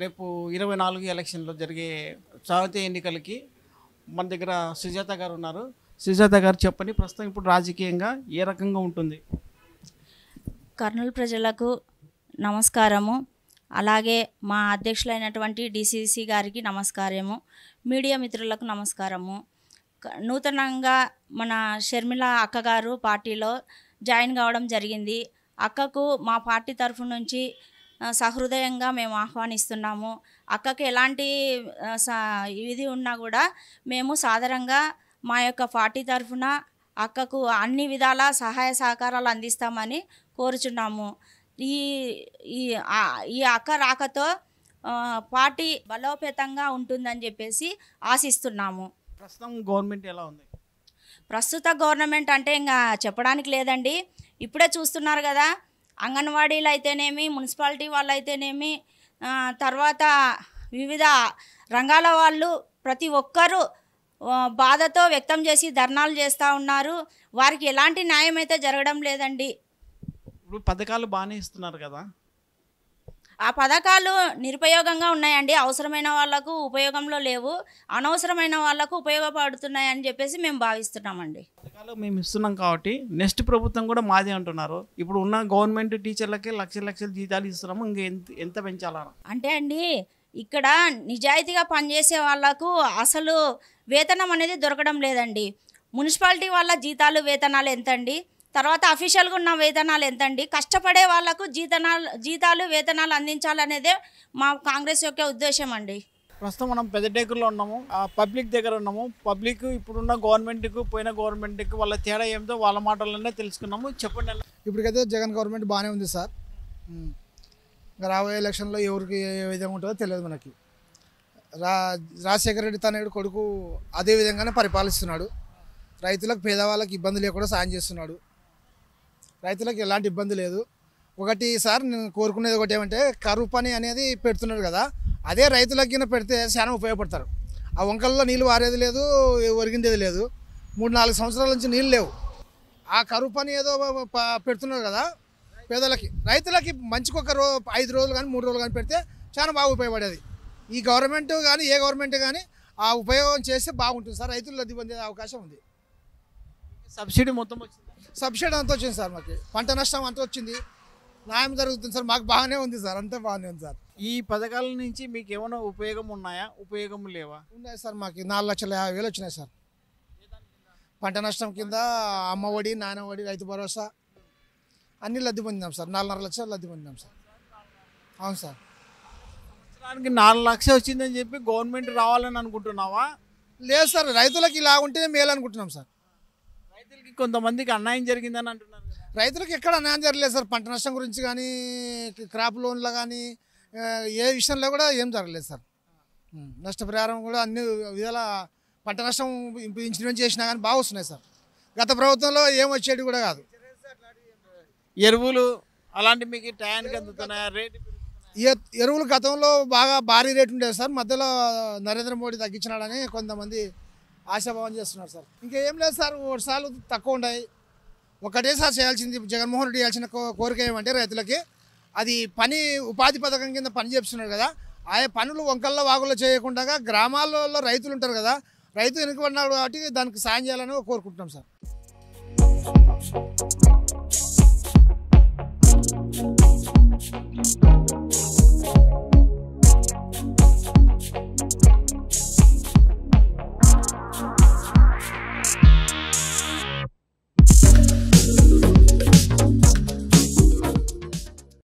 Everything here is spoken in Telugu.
రేపు 24 ఎలక్షన్లో జరిగే సాహిత్య ఎన్నికలకి మన దగ్గర సుజాత గారు ఉన్నారు. సుజాత గారు చెప్పండి, ప్రస్తుతం ఇప్పుడు రాజకీయంగా ఏ రకంగా ఉంటుంది? కర్నూలు ప్రజలకు నమస్కారము. అలాగే మా అధ్యక్షులైనటువంటి డిసిసి గారికి నమస్కారము. మీడియా మిత్రులకు నమస్కారము. నూతనంగా మన షర్మిల అక్కగారు పార్టీలో జాయిన్ కావడం జరిగింది. అక్కకు మా పార్టీ తరఫు నుంచి సహృదయంగా మేము ఆహ్వానిస్తున్నాము. అక్కకి ఎలాంటి ఇది ఉన్నా కూడా మేము సాధారణంగా మా యొక్క పార్టీ తరఫున అక్కకు అన్ని విధాల సహాయ సహకారాలు అందిస్తామని కోరుచున్నాము. ఈ ఈ ఈ అక్క రాకతో పార్టీ బలోపేతంగా ఉంటుందని చెప్పేసి ఆశిస్తున్నాము. ప్రస్తుతం గవర్నమెంట్ ఎలా ఉంది? ప్రస్తుత గవర్నమెంట్ అంటే ఇంకా చెప్పడానికి లేదండి. ఇప్పుడే చూస్తున్నారు కదా, అంగన్వాడీలు అయితేనేమి, మున్సిపాలిటీ వాళ్ళు అయితేనేమి, తర్వాత వివిధ రంగాల వాళ్ళు ప్రతి ఒక్కరూ బాధతో వ్యక్తం చేసి ధర్నాలు చేస్తూ ఉన్నారు. వారికి ఎలాంటి న్యాయం అయితే జరగడం లేదండి. ఇప్పుడు పథకాలు బాగానే ఇస్తున్నారు కదా? ఆ పథకాలు నిరుపయోగంగా ఉన్నాయండి. అవసరమైన వాళ్ళకు ఉపయోగంలో లేవు, అనవసరమైన వాళ్ళకు ఉపయోగపడుతున్నాయని చెప్పేసి మేము భావిస్తున్నామండి. పథకాలు మేము ఇస్తున్నాం కాబట్టి నెక్స్ట్ ప్రభుత్వం కూడా మాదే అంటున్నారు. ఇప్పుడు ఉన్న గవర్నమెంట్ టీచర్లకి లక్షల జీతాలు ఇస్తున్నాము, ఇంకా ఎంత పెంచాలన్నా అంటే అండి, ఇక్కడ నిజాయితీగా పనిచేసే వాళ్ళకు అసలు వేతనం అనేది దొరకడం లేదండి. మున్సిపాలిటీ వాళ్ళ జీతాలు వేతనాలు ఎంతండి, తర్వాత అఫీషియల్గా ఉన్న వేతనాలు ఎంతండి, కష్టపడే వాళ్లకు జీతాలు వేతనాలు అందించాలనేదే మా కాంగ్రెస్ యొక్క ఉద్దేశం అండి. ప్రస్తుతం మనం పెద్దటేకుల్లో ఉన్నాము, పబ్లిక్ దగ్గర ఉన్నాము. పబ్లిక్ ఇప్పుడున్న గవర్నమెంట్కు పోయిన గవర్నమెంట్కి వాళ్ళ తేడా ఏమిటో వాళ్ళ మాటలనే తెలుసుకున్నాము. చెప్పండి. ఇప్పటికైతే జగన్ గవర్నమెంట్ బాగానే ఉంది సార్. రాబోయే ఎలక్షన్లో ఎవరికి ఏ విధంగా ఉంటుందో తెలియదు మనకి. రాజశేఖర రెడ్డి తనయుడు కొడుకు అదే విధంగానే పరిపాలిస్తున్నాడు. రైతులకు పేదవాళ్ళకి ఇబ్బంది లేకుండా సాయం చేస్తున్నాడు. రైతులకు ఎలాంటి ఇబ్బంది లేదు. ఒకటి సార్ నేను కోరుకునేది ఒకటి ఏమంటే, కరువు పని అనేది పెడుతున్నాడు కదా, అదే రైతులకి పెడితే చాలా ఉపయోగపడతారు. ఆ వంకల్లో నీళ్ళు వారేది లేదు, ఒరిగిందేది లేదు. 3-4 సంవత్సరాల నుంచి నీళ్ళు లేవు. ఆ కరువు పని ఏదో పెడుతున్నారు కదా పేదలకి, రైతులకి మంచికి 5 రోజులు కానీ 3 రోజులు కానీ పెడితే చాలా బాగా ఉపయోగపడేది. ఈ గవర్నమెంట్ కానీ ఏ గవర్నమెంట్ కానీ ఆ ఉపయోగం చేస్తే బాగుంటుంది సార్. రైతులు లబ్ధి పొందే అవకాశం ఉంది. సబ్సిడీ మొత్తం వచ్చింది? సబ్సిడీ అంతా వచ్చింది సార్. మాకు పంట నష్టం అంతా వచ్చింది, న్యాయం జరుగుతుంది సార్. మాకు బాగానే ఉంది సార్, అంతా బాగానే ఉంది సార్. ఈ పథకాల నుంచి మీకు ఏమైనా ఉపయోగం ఉన్నాయా, ఉపయోగం లేవా? ఉన్నాయి సార్. మాకు 4,50,000 వచ్చినాయి సార్. పంట నష్టం కింద అమ్మ ఒడి, నాన్న ఒడి, రైతు భరోసా అన్నీ లబ్ధి పొందినాం సార్. 4.5 లక్షలు లబ్ధి పొందినాం సార్. అవును సార్. సంవత్సరానికి 4 లక్షలు వచ్చిందని చెప్పి గవర్నమెంట్ రావాలని అనుకుంటున్నావా? లేదు సార్, రైతులకు ఇలా ఉంటేనే మేలు అనుకుంటున్నాం సార్. రైతులకి కొంతమందికి అన్యాయం జరిగిందని అంటున్నారు. రైతులకు ఎక్కడ అన్యాయం జరగలేదు సార్. పంట నష్టం గురించి కానీ, క్రాప్ లోన్లో కానీ, ఏ విషయంలో కూడా ఏం జరగలేదు సార్. నష్టపరిహారం కూడా అన్ని విధాల పంట నష్టం ఇన్సూరెన్స్ చేసినా కానీ బాగా వస్తున్నాయి సార్. గత ప్రభుత్వంలో ఏం వచ్చేది కూడా కాదు. ఎరువులు అలాంటి మీకు టయానికి అందుతున్నాయా? రేటు ఎరువులు గతంలో బాగా భారీ రేటు ఉండేది సార్. మధ్యలో నరేంద్ర మోడీ తగ్గించినాడని కొంతమంది ఆశాభావం చేస్తున్నారు సార్. ఇంకేం లేదు సార్, వర్షాలు తక్కువ ఉన్నాయి. ఒకటే సార్ చేయాల్సింది జగన్మోహన్ రెడ్డి చేయాల్సిన కోరిక ఏమంటే, రైతులకి అది పని ఉపాధి పథకం కింద పని చేస్తున్నారు కదా, ఆయా పనులు వంకల్లో వాగుల్లో చేయకుండా గ్రామాలలో రైతులు ఉంటారు కదా, రైతు వెనుకబడినాడు కాబట్టి దానికి సాయం చేయాలని కోరుకుంటున్నాం సార్.